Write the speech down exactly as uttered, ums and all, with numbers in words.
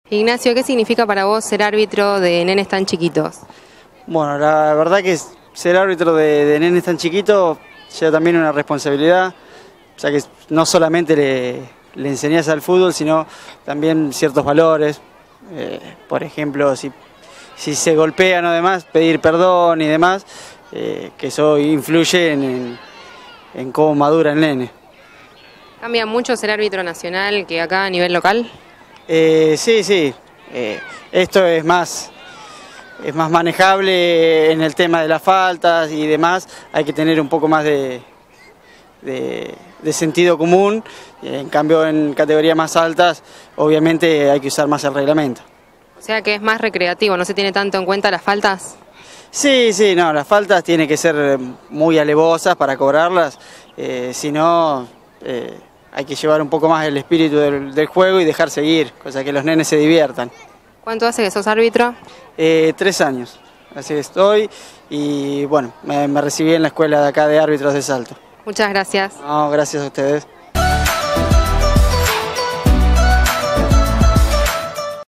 Ignacio, ¿qué significa para vos ser árbitro de nenes tan chiquitos? Bueno, la verdad que ser árbitro de, de nenes tan chiquitos lleva también una responsabilidad, ya que no solamente le, le enseñás al fútbol, sino también ciertos valores. Eh, por ejemplo, si, si se golpean o demás, pedir perdón y demás, eh, que eso influye en, en, en cómo madura el nene. ¿Cambia mucho ser árbitro nacional que acá a nivel local? Eh, sí, sí. Eh, esto es más, es más manejable en el tema de las faltas y demás. Hay que tener un poco más de, de, de sentido común. En cambio, en categorías más altas, obviamente hay que usar más el reglamento. O sea que es más recreativo, ¿no se tiene tanto en cuenta las faltas? Sí, sí, no, las faltas tienen que ser muy alevosas para cobrarlas. Eh, si no... Eh, Hay que llevar un poco más el espíritu del, del juego y dejar seguir, cosa que los nenes se diviertan. ¿Cuánto hace que sos árbitro? Eh, tres años, así estoy, y bueno, me, me recibí en la escuela de acá de árbitros de Salto. Muchas gracias. No, gracias a ustedes.